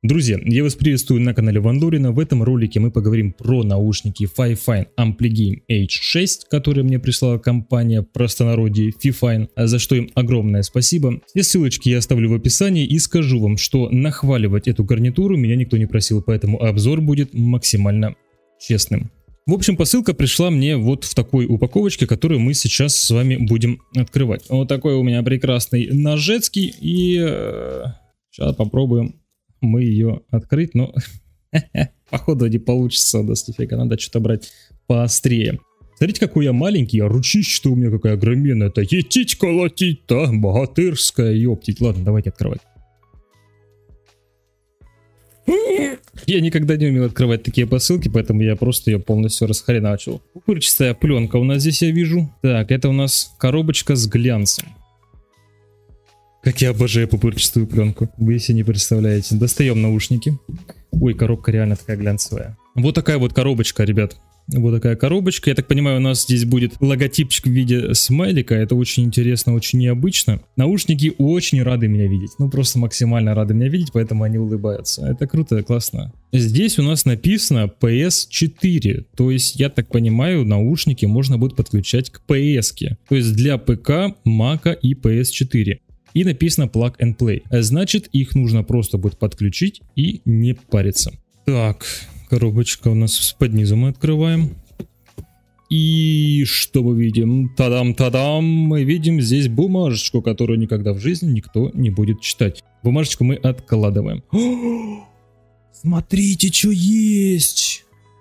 Друзья, я вас приветствую на канале Вандорина. В этом ролике мы поговорим про наушники Fifine Ampligame H6, которые мне прислала компания в простонародье Fifine, за что им огромное спасибо. Все ссылочки я оставлю в описании и скажу вам, что нахваливать эту гарнитуру меня никто не просил, поэтому обзор будет максимально честным. В общем, посылка пришла мне вот в такой упаковочке, которую мы сейчас с вами будем открывать. Вот такой у меня прекрасный ножецкий, и сейчас попробуем мы ее открыть, но походу не получится, да, нифига, надо что-то брать поострее. Смотрите, какой я маленький, а ручище-то у меня какая огроменная, это етить колотить-то, богатырская, ёптить. Ладно, давайте открывать. Я никогда не умел открывать такие посылки, поэтому я просто ее полностью расхреначил. Пупырчатая пленка у нас здесь я вижу. Так, это у нас коробочка с глянцем. Как я обожаю пупырчатую пленку, вы себе не представляете. Достаем наушники. Ой, коробка реально такая глянцевая. Вот такая вот коробочка, ребят. Вот такая коробочка. Я так понимаю, у нас здесь будет логотипчик в виде смайлика. Это очень интересно, очень необычно. Наушники очень рады меня видеть. Ну, просто максимально рады меня видеть, поэтому они улыбаются. Это круто, классно. Здесь у нас написано PS4. То есть, я так понимаю, наушники можно будет подключать к PS-ке. То есть, для ПК, Mac и PS4. И написано Plug and Play. Значит, их нужно просто будет подключить и не париться. Так, коробочка у нас под низом мы открываем. И что мы видим? Тадам-тадам! Мы видим здесь бумажечку, которую никогда в жизни никто не будет читать. Бумажечку мы откладываем. Смотрите, что есть!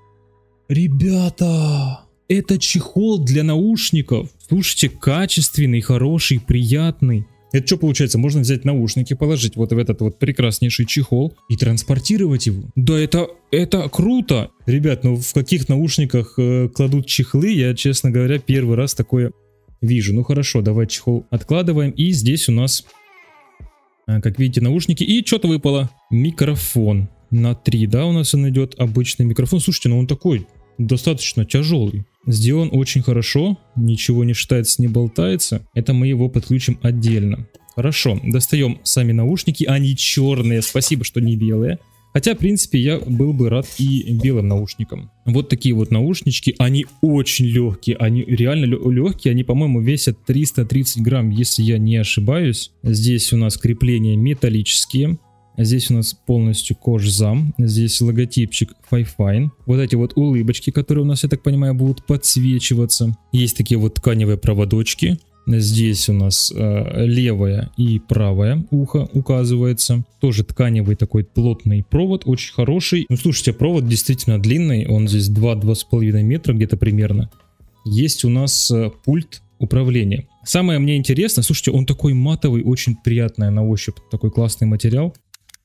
Ребята! Это чехол для наушников. Слушайте, качественный, хороший, приятный. Это что получается? Можно взять наушники, положить вот в этот вот прекраснейший чехол и транспортировать его. Да, это круто! Ребят, ну в каких наушниках кладут чехлы, я, честно говоря, первый раз такое вижу. Ну хорошо, давай чехол откладываем. И здесь у нас, как видите, наушники. И что-то выпало. Микрофон на 3, да, у нас он идет, обычный микрофон. Слушайте, ну он такой достаточно тяжелый. Сделан очень хорошо, ничего не шатается, не болтается. Это мы его подключим отдельно. Хорошо, достаем сами наушники, они черные, спасибо, что не белые. Хотя, в принципе, я был бы рад и белым наушникам. Вот такие вот наушнички, они очень легкие, они реально легкие, они, по-моему, весят 330 грамм, если я не ошибаюсь. Здесь у нас крепления металлические. Здесь у нас полностью кожзам, здесь логотипчик Fifine. Вот эти вот улыбочки, которые у нас, я так понимаю, будут подсвечиваться. Есть такие вот тканевые проводочки. Здесь у нас левое и правое ухо указывается. Тоже тканевый такой плотный провод, очень хороший. Ну слушайте, провод действительно длинный, он здесь 2-2,5 метра где-то примерно. Есть у нас пульт управления. Самое мне интересно, слушайте, он такой матовый, очень приятный на ощупь, такой классный материал.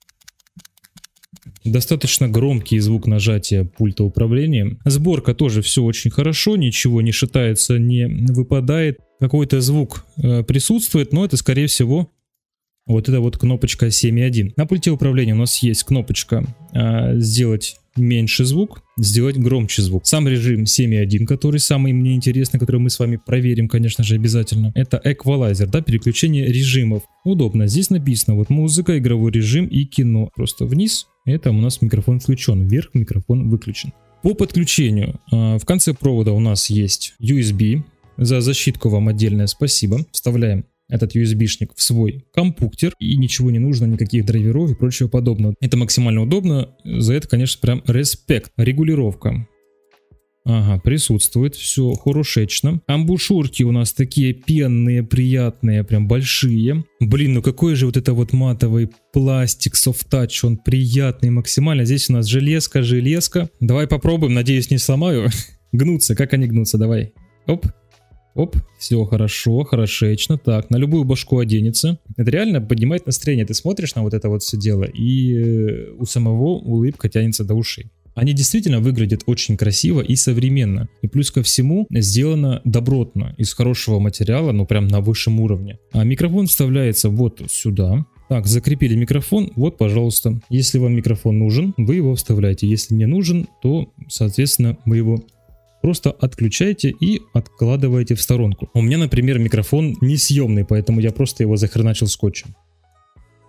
Достаточно громкий звук нажатия пульта управления. Сборка тоже все очень хорошо, ничего не шатается, не выпадает. Какой-то звук присутствует, но это скорее всего вот эта вот кнопочка 7.1. На пульте управления у нас есть кнопочка сделать меньше звук, сделать громче звук. Сам режим 7.1, который самый мне интересный, который мы с вами проверим, конечно же, обязательно. Это эквалайзер, да, переключение режимов. Удобно. Здесь написано вот музыка, игровой режим и кино. Просто вниз. Это у нас микрофон включен, вверх микрофон выключен. По подключению в конце провода у нас есть USB. За защитку вам отдельное спасибо. Вставляем этот USB-шник в свой компьютер, и ничего не нужно, никаких драйверов и прочего подобного. Это максимально удобно, за это, конечно, прям респект. Регулировка. Ага, присутствует, все хорошечно. Амбушюрки у нас такие пенные, приятные, прям большие. Блин, ну какой же вот это вот матовый пластик, софт-тач, он приятный максимально. Здесь у нас железка. Давай попробуем, надеюсь, не сломаю. Гнутся, как они гнутся, давай. Оп. Оп, все хорошо, хорошечно. Так, на любую башку оденется. Это реально поднимает настроение. Ты смотришь на вот это вот все дело, и у самого улыбка тянется до ушей. Они действительно выглядят очень красиво и современно. И плюс ко всему сделано добротно, из хорошего материала, ну прям на высшем уровне. А микрофон вставляется вот сюда. Так, закрепили микрофон, вот, пожалуйста. Если вам микрофон нужен, вы его вставляете. Если не нужен, то, соответственно, мы его просто отключаете и откладываете в сторонку. У меня, например, микрофон несъемный, поэтому я просто его захреначил скотчем.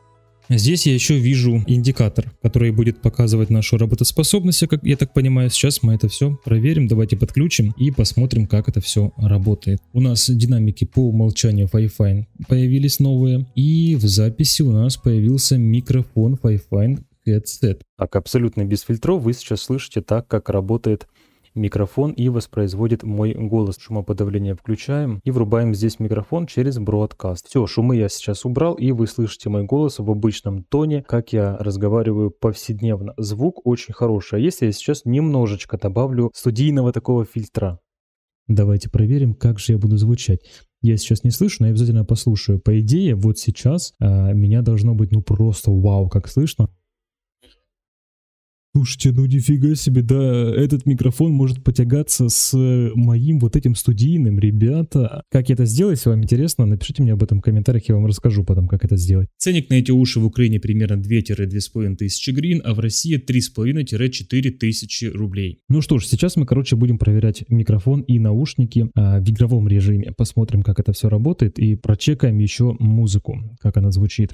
Здесь я еще вижу индикатор, который будет показывать нашу работоспособность, как я так понимаю. Сейчас мы это все проверим. Давайте подключим и посмотрим, как это все работает. У нас динамики по умолчанию Wi-Fi появились новые. И в записи у нас появился микрофон Wi-Fi headset. Так, абсолютно без фильтров вы сейчас слышите так, как работает микрофон и воспроизводит мой голос. Шумоподавление включаем и врубаем здесь микрофон через Broadcast. Все, шумы я сейчас убрал, и вы слышите мой голос в обычном тоне, как я разговариваю повседневно. Звук очень хороший. А если я сейчас немножечко добавлю студийного такого фильтра? Давайте проверим, как же я буду звучать. Я сейчас не слышу, но я обязательно послушаю. По идее, вот сейчас меня должно быть ну просто вау, как слышно. Слушайте, ну нифига себе, да, этот микрофон может потягаться с моим вот этим студийным, ребята. Как это сделать, если вам интересно, напишите мне об этом в комментариях, я вам расскажу потом, как это сделать. Ценник на эти уши в Украине примерно 2-2,5 тысячи гривен, а в России 3,5-4 тысячи рублей. Ну что ж, сейчас мы, короче, будем проверять микрофон и наушники в игровом режиме. Посмотрим, как это все работает, и прочекаем еще музыку, как она звучит.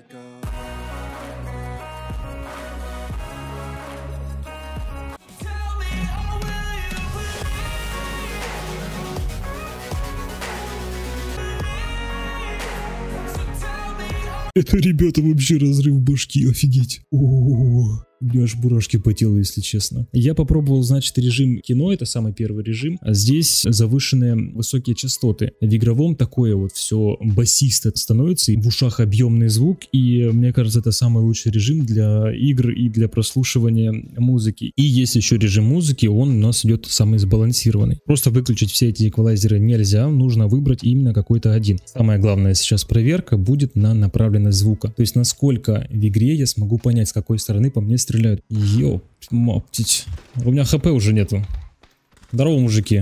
Это, ребята, вообще разрыв башки, офигеть. О-о-о. У меня аж мурашки по телу, если честно. Я попробовал, значит, режим кино, это самый первый режим. А здесь завышенные высокие частоты. В игровом такое вот все басисто становится, и в ушах объемный звук. И мне кажется, это самый лучший режим для игр и для прослушивания музыки. И есть еще режим музыки, он у нас идет самый сбалансированный. Просто выключить все эти эквалайзеры нельзя, нужно выбрать именно какой-то один. Самое главное сейчас проверка будет на направленность звука. То есть насколько в игре я смогу понять, с какой стороны по мне стреляют. Ёптить. У меня хп уже нету. Здорово, мужики.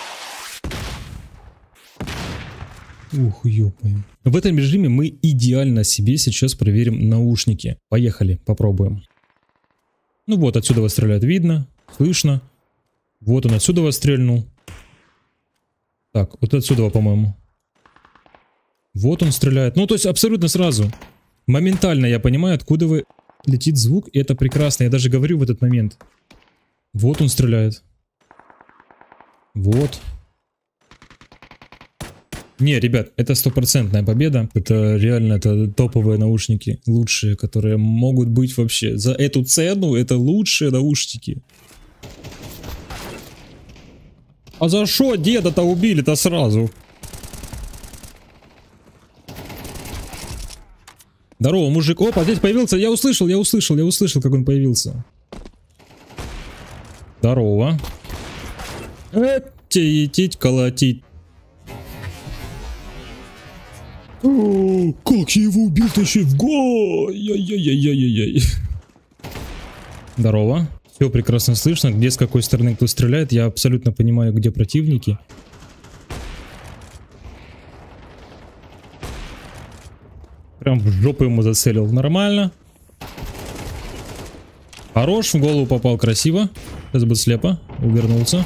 Ух, ёпаю. В этом режиме мы идеально себе сейчас проверим наушники. Поехали, попробуем. Ну вот, отсюда вас стреляют, видно, слышно. Вот он отсюда вас стрельнул. Так, вот отсюда, по-моему. Вот он стреляет. Ну, то есть абсолютно сразу. Моментально я понимаю, откуда вы... Летит звук, и это прекрасно. Я даже говорю в этот момент. Вот он стреляет. Вот. Не, ребят, это стопроцентная победа. Это реально, это топовые наушники. Лучшие, которые могут быть вообще. За эту цену это лучшие наушники. А за что деда-то убили-то сразу? Здорово, мужик. Опа, здесь появился. Я услышал, как он появился. Здорово. Етить, колотить. О, как я его убил-то еще в го! Яй-яй-яй-яй-яй. Здорово. Все прекрасно слышно. Где с какой стороны кто стреляет. Я абсолютно понимаю, где противники. Прям в жопу ему зацелил. Нормально. Хорош, в голову попал красиво. Сейчас бы слепо. Увернулся.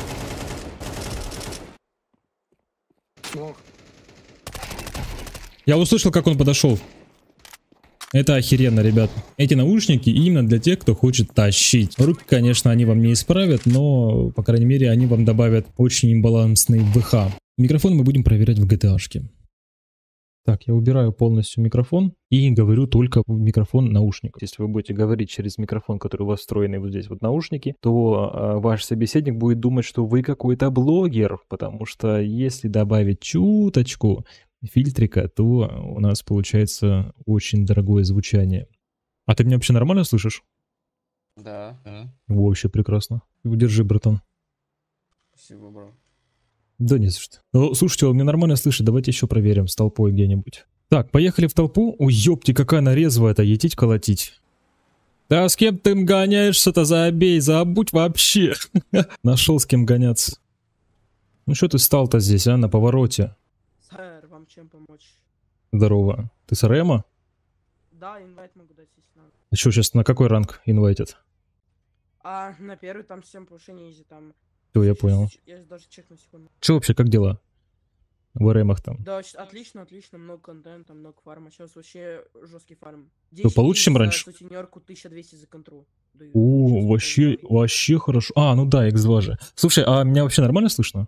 Я услышал, как он подошел. Это охеренно, ребят. Эти наушники именно для тех, кто хочет тащить. Руки, конечно, они вам не исправят, но, по крайней мере, они вам добавят очень имбалансный ВХ. Микрофон мы будем проверять в GTA-шке. Так, я убираю полностью микрофон и говорю только в микрофон наушников. Если вы будете говорить через микрофон, который у вас встроенный вот здесь вот наушники, то ваш собеседник будет думать, что вы какой-то блогер, потому что если добавить чуточку фильтрика, то у нас получается очень дорогое звучание. А ты меня вообще нормально слышишь? Да, да. Вообще прекрасно. Удержи, братан. Спасибо, бро. Да не за что. Ну, слушайте, он меня нормально слышит, давайте еще проверим с толпой где-нибудь. Так, поехали в толпу. Ой, ёпти, какая она резвая-то, етить колотить. Да с кем ты гоняешься-то, забей, забудь вообще. Нашел с кем гоняться. Ну что ты стал-то здесь, а, на повороте? Сэр, вам чем помочь? Здорово. Ты с Рема? Да, инвайт могу дать, если надо. А что, сейчас на какой ранг инвайтед? А на первый там 7 повышений изи, там... Все, я понял. Я даже чекну секунду. Че вообще, как дела? в РМах там? Да, отлично, отлично, много контента, много фарма. Сейчас вообще жесткий фарм. То получше, чем раньше? За сутенерку 1200 за контру. Даю. О, Сейчас вообще, такой вообще хорошо. А, ну да, X2 же. Слушай, а меня вообще нормально слышно?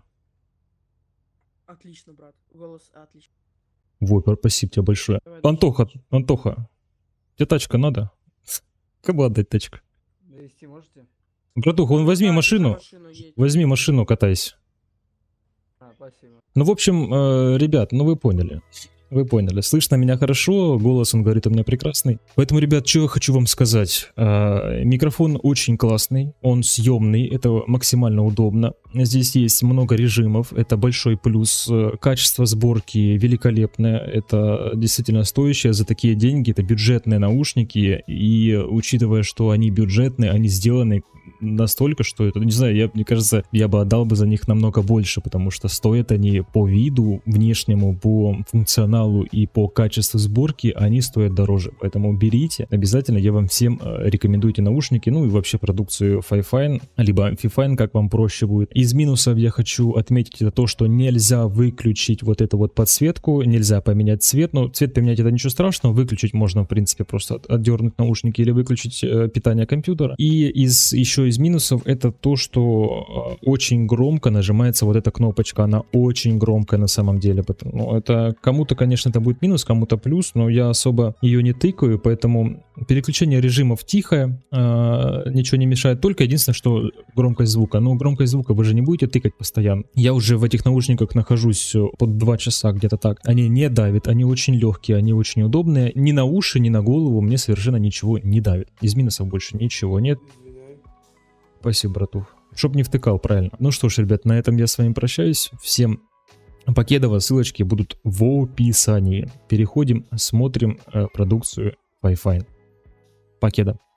Отлично, брат. Голос отлично. Вот, спасибо тебе большое. Давай, Антоха, тебе тачка надо? Кому отдать тачку? Довести можете? Братуха, вон возьми Да, машину. едь. Возьми машину, катайся. Спасибо. Ну, в общем, ребят, ну вы поняли. Вы поняли. Слышно меня хорошо, голос, он говорит, у меня прекрасный. Поэтому, ребят, что я хочу вам сказать. Микрофон очень классный, он съемный, это максимально удобно. Здесь есть много режимов, это большой плюс. Качество сборки великолепное, это действительно стоящее за такие деньги, это бюджетные наушники. И учитывая, что они бюджетные, они сделаны настолько, что это, не знаю, мне кажется, я бы отдал бы за них намного больше, потому что стоят они по виду внешнему, по функционалу и по качеству сборки, они стоят дороже. Поэтому берите, обязательно, я вам всем рекомендую эти наушники, ну и вообще продукцию Fifine, либо Fifine, как вам проще будет. Из минусов я хочу отметить это то, что нельзя выключить вот эту вот подсветку, нельзя поменять цвет, но цвет поменять это ничего страшного, выключить можно, в принципе, просто отдернуть наушники или выключить питание компьютера. И еще из минусов это то, что очень громко нажимается вот эта кнопочка, она очень громкая на самом деле. Ну, это кому-то, конечно, это будет минус, кому-то плюс, но я особо ее не тыкаю, поэтому переключение режимов тихое, ничего не мешает, только единственное, что громкость звука. Но громкость звука вы же не будете тыкать постоянно. Я уже в этих наушниках нахожусь под 2 часа где-то так. Они не давят, они очень легкие, они очень удобные. Ни на уши, ни на голову мне совершенно ничего не давит. Из минусов больше ничего нет. Спасибо, братух. Чтоб не втыкал, правильно. Ну что ж, ребят, на этом я с вами прощаюсь. Всем покедово, ссылочки будут в описании. Переходим, смотрим продукцию Fifine. Покеда.